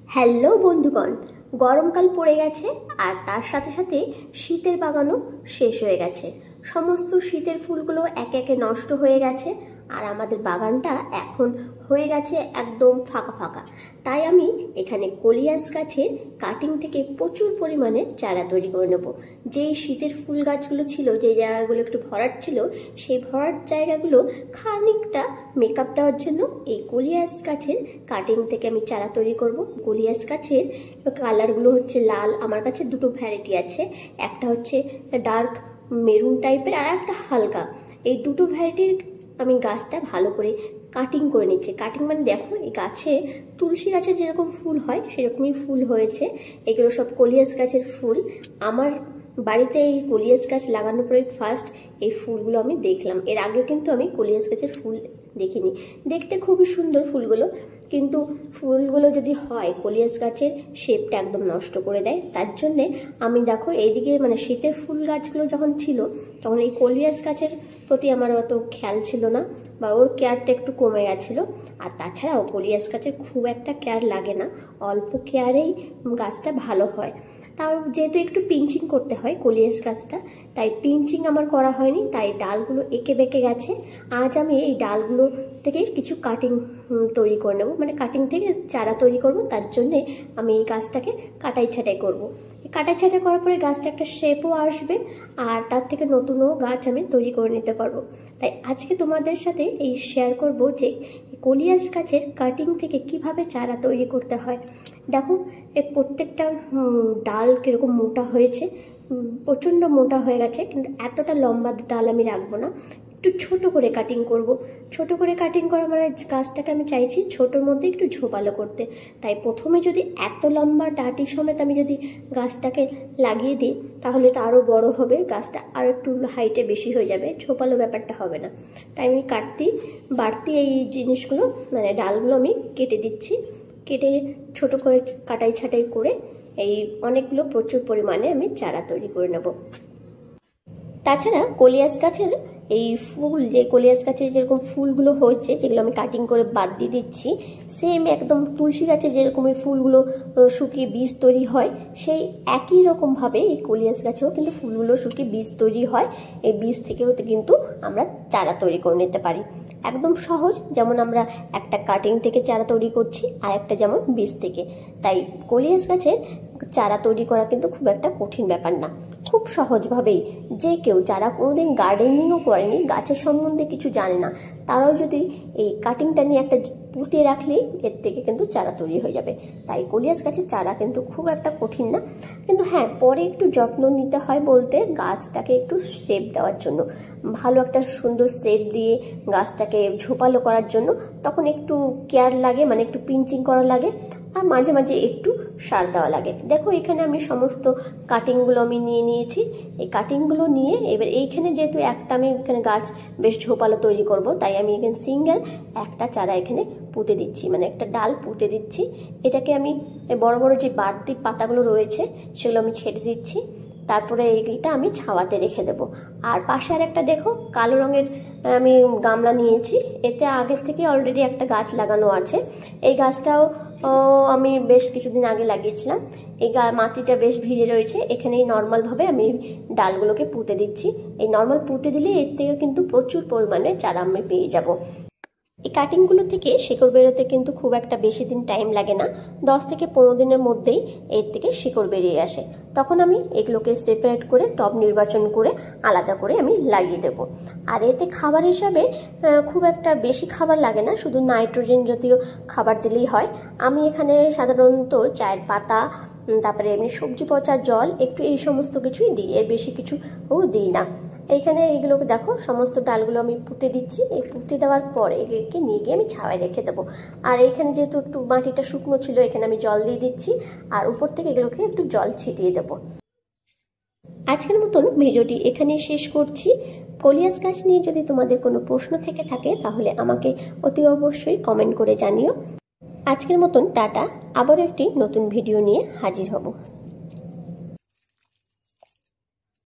Hello বন্ধুগণ, গরমকাল পড়ে গেছে আর তার সাথে সাথে শীতের বাগানও শেষ হয়ে গেছে। সমস্ত শীতের ফুলগুলো একে একে নষ্ট হয়ে গেছে আর আমাদের বাগানটা এখন হয়ে গেছে একদম ফাঁকা ফাঁকা। তাই আমি এখানে কলিয়াস গাছের কাটিং থেকে প্রচুর পরিমাণে চারা তৈরি করে নেব। যেই শীতের ফুল গাছগুলো ছিল, যে জায়গাগুলো একটু ভরাট ছিল, সেই ভরাট জায়গাগুলো খানিকটা মেকআপ দেওয়ার জন্য এই কলিয়াস গাছের কাটিং থেকে আমি চারা তৈরি করব। কলিয়াস গাছের কালারগুলো হচ্ছে লাল, আমার কাছে দুটো ভ্যারাইটি আছে, একটা হচ্ছে ডার্ক মেরুন টাইপের আর একটা হালকা। এই দুটো ভ্যারাইটির আমি গাছটা ভালো করে কাটিং করে নিচ্ছি। কাটিং মানে দেখো, এই গাছে তুলসী গাছের যেরকম ফুল হয় সেরকমই ফুল হয়েছে। এগুলো সব কলিয়াস গাছের ফুল। আমার বাড়িতে এই কলিয়াস গাছ লাগানোর পরে ফার্স্ট এই ফুলগুলো আমি দেখলাম। এর আগে কিন্তু আমি কলিয়াস গাছের ফুল দেখিনি। দেখতে খুবই সুন্দর ফুলগুলো, কিন্তু ফুলগুলো যদি হয় কলিয়াস গাছের শেপটা একদম নষ্ট করে দেয়। তার জন্যে আমি দেখো এইদিকে মানে শীতের ফুল গাছগুলো যখন ছিল তখন এই কলিয়াস গাছের প্রতি আমার অত খেয়াল ছিল না, বা ওর কেয়ারটা একটু কমে গেছিলো। আর তাছাড়াও কলিয়াস গাছের খুব একটা কেয়ার লাগে না, অল্প কেয়ারেই গাছটা ভালো হয়। তাও যেহেতু একটু পিঞ্চিং করতে হয় কলিয়াস গাছটা, তাই পিঞ্চিং আমার করা হয়নি, তাই ডালগুলো এঁকে বেঁকে গেছে। আজ আমি এই ডালগুলো থেকে কিছু কাটিং তৈরি করে নেব, মানে কাটিং থেকে চারা তৈরি করব। তার জন্যে আমি এই গাছটাকে কাটাই ছাটাই করব। কাটাই ছাটাই করার পরে গাছটা একটা শেপও আসবে আর তার থেকে নতুনও গাছ আমি তৈরি করে নিতে পারবো। তাই আজকে তোমাদের সাথে এই শেয়ার করব যে কলিয়াস গাছের কাটিং থেকে কিভাবে চারা তৈরি করতে হয়। দেখো এই প্রত্যেকটা ডাল কীরকম মোটা হয়েছে, প্রচণ্ড মোটা হয়ে গেছে, কিন্তু এতটা লম্বা ডাল আমি রাখবো না, একটু ছোট করে কাটিং করব। ছোট করে কাটিং করা মানে গাছটাকে আমি চাইছি ছোটোর মধ্যে একটু ঝোপালো করতে। তাই প্রথমে যদি এত লম্বা ডাঁটি সমেত আমি যদি গাছটাকে লাগিয়ে দিই তাহলে তো আরও বড় হবে, গাছটা আর একটু হাইটে বেশি হয়ে যাবে, ঝোপালো ব্যাপারটা হবে না। তাই আমি বাড়তি এই জিনিসগুলো মানে ডালগুলো আমি কেটে দিচ্ছি। কেটে ছোট করে কাটাই ছাটাই করে এই অনেকগুলো প্রচুর পরিমাণে আমি চারা তৈরি করে নেব। তাছাড়া কলিয়াস গাছের এই ফুল, যে কলিয়াস গাছের যেরকম ফুলগুলো হয়েছে যেগুলো আমি কাটিং করে বাদ দিয়ে দিচ্ছি, সেম একদম তুলসী গাছে যেরকম এই ফুলগুলো শুকিয়ে বীজ তৈরি হয়, সেই একই রকমভাবে এই কলিয়াস গাছেও কিন্তু ফুলগুলো শুকিয়ে বীজ তৈরি হয়। এই বীজ থেকেও কিন্তু আমরা চারা তৈরি করে নিতে পারি। একদম সহজ, যেমন আমরা একটা কাটিং থেকে চারা তৈরি করছি আর একটা যেমন বীজ থেকে। তাই কলিয়াস গাছের চারা তৈরি করা কিন্তু খুব একটা কঠিন ব্যাপার না, খুব সহজভাবেই যে কেউ যারা কোনোদিন গার্ডেনিংও করেনি, গাছের সম্বন্ধে কিছু জানে না, তারাও যদি এই কাটিংটা নিয়ে একটা পুঁতে রাখলেই এর থেকে কিন্তু চারা তৈরি হয়ে যাবে। তাই কলিয়াস গাছের চারা কিন্তু খুব একটা কঠিন না, কিন্তু হ্যাঁ পরে একটু যত্ন নিতে হয় বলতে, গাছটাকে একটু শেপ দেওয়ার জন্য, ভালো একটা সুন্দর শেপ দিয়ে গাছটাকে ঝোপালো করার জন্য তখন একটু কেয়ার লাগে, মানে একটু পিঞ্চিং করা লাগে আর মাঝে মাঝে একটু সার দেওয়া লাগে। দেখো এখানে আমি সমস্ত কাটিংগুলো আমি নিয়ে নিয়েছি। এই কাটিংগুলো নিয়ে এবার এইখানে যেহেতু একটা আমি এখানে গাছ বেশ ঝোপালো তৈরি করব, তাই আমি এখানে সিঙ্গেল একটা চারা এখানে পুঁতে দিচ্ছি, মানে একটা ডাল পুঁতে দিচ্ছি। এটাকে আমি বড় বড় যে বাড়তি পাতাগুলো রয়েছে সেগুলো আমি ছেড়ে দিচ্ছি। তারপরে এইটা আমি ছাওয়াতে রেখে দেব। আর পাশে আর একটা দেখো কালো রঙের আমি গামলা নিয়েছি, এতে আগের থেকে অলরেডি একটা গাছ লাগানো আছে। এই গাছটাও আমি বেশ কিছুদিন আগে লাগিয়েছিলাম। এই মাটিটা বেশ ভিজে রয়েছে, এখানেই নর্মালভাবে আমি ডালগুলোকে পুঁতে দিচ্ছি। এই নর্মাল পুঁতে দিলে এর থেকে কিন্তু প্রচুর পরিমাণে চারা আমি পেয়ে যাব। এই কাটিংগুলো থেকে শিকড় বেরোতে কিন্তু খুব একটা বেশি দিন টাইম লাগে না, 10 থেকে 15 দিনের মধ্যেই এর থেকে শিকড় বেরিয়ে আসে। তখন আমি এগুলোকে সেপারেট করে টব নির্বাচন করে আলাদা করে আমি লাগিয়ে দেব। আর এতে খাবার হিসাবে খুব একটা বেশি খাবার লাগে না, শুধু নাইট্রোজেন জাতীয় খাবার দিলেই হয়। আমি এখানে সাধারণত চায়ের পাতা, তারপরে এমনি সবজি পচা জল একটু, এই সমস্ত কিছুই দিই, এর বেশি কিছু দিই না। এইখানে এইগুলোকে দেখো সমস্ত ডালগুলো আমি পুঁতে দিচ্ছি। এই পুঁতে দেওয়ার পরে এগুলোকে নিয়ে গিয়ে আমি ছাওয়ায় রেখে দেবো। আর এইখানে যেহেতু একটু মাটিটা শুকনো ছিল, এখানে আমি জল দিয়ে দিচ্ছি আর উপর থেকে এগুলোকে একটু জল ছিটিয়ে দেবো। আজকের মতন ভিডিওটি এখানে শেষ করছি। কলিয়াস গাছ নিয়ে যদি তোমাদের কোনো প্রশ্ন থেকে থাকে তাহলে আমাকে অতি অবশ্যই কমেন্ট করে জানিও। আজকের মতন টাটা, আবারও একটি নতুন ভিডিও নিয়ে হাজির হব।